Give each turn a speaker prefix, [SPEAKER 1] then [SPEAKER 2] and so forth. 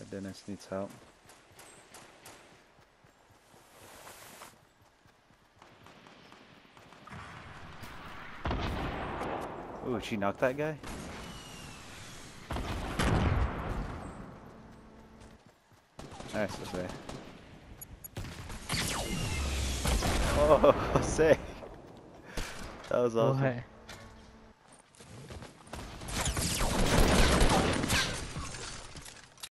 [SPEAKER 1] Dennis needs help. Ooh, she knocked that guy? Nice, Jose. Oh, Jose. That was awesome.
[SPEAKER 2] What?